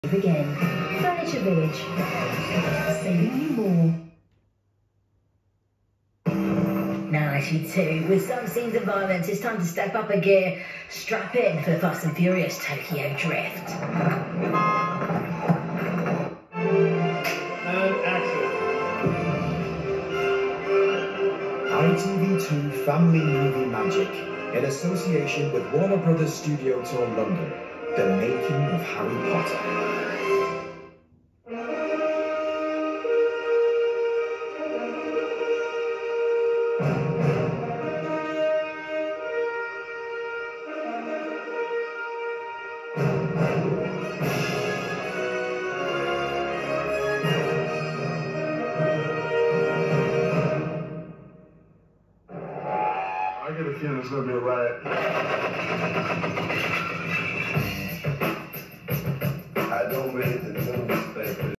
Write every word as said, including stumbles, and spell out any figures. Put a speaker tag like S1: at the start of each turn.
S1: Again, Furniture Village, saving you more. Now I T V two, with some scenes of violence, it's time to step up a gear. Strap in for the Fast and Furious Tokyo Drift.
S2: And action.
S3: I T V two Family Movie Magic, in association with Warner Brothers Studio Tour London, the making of Harry Potter.
S2: I get a feeling it's gonna be a riot.
S4: I don't read the news.